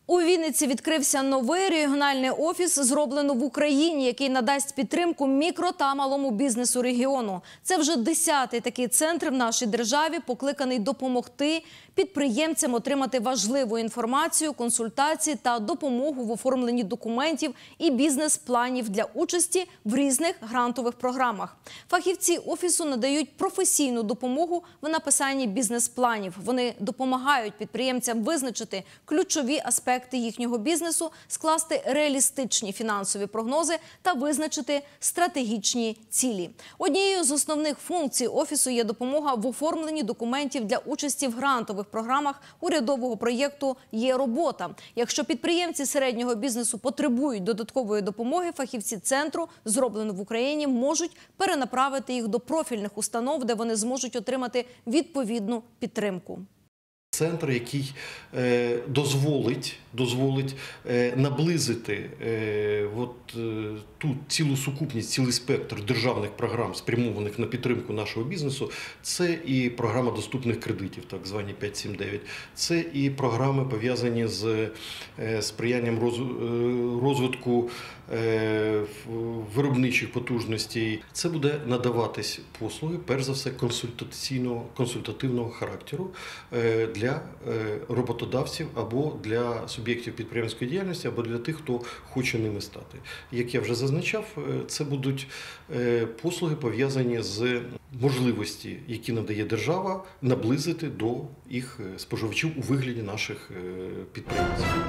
У Вінниці відкрився новий регіональний офіс, зроблено в Україні, який надасть підтримку мікро та малому бізнесу регіону. Це вже 10-й такий центр в нашій державі, покликаний допомогти підприємцям отримати важливу інформацію, консультації та допомогу в оформленні документів і бізнес-планів для участі в різних грантових програмах. Фахівці офісу надають професійну допомогу в написанні бізнес-планів. Вони допомагають підприємцям визначити ключові аспекти їхнього бізнесу, скласти реалістичні фінансові прогнози та визначити стратегічні цілі. Однією з основних функцій офісу є допомога в оформленні документів для участі в грантових програмах урядового проєкту «Є робота». Якщо підприємці середнього бізнесу потребують додаткової допомоги, фахівці центру, зроблено в Україні, можуть перенаправити їх до профільних установ, де вони зможуть отримати відповідну підтримку. Центр, який дозволить наблизити ту цілу сукупність, цілий спектр державних програм, спрямованих на підтримку нашого бізнесу. Це і програма доступних кредитів, так звані 5-7-9. Це і програми, пов'язані з сприянням розвитку виробничих потужностей. Це буде надаватись послуги, перш за все, консультативного характеру для роботодавців або для суб'єктів підприємницької діяльності, або для тих, хто хоче ними стати. Як я вже зазначав, це будуть послуги, пов'язані з можливості, які надає держава, наблизити до їх споживачів у вигляді наших підприємців.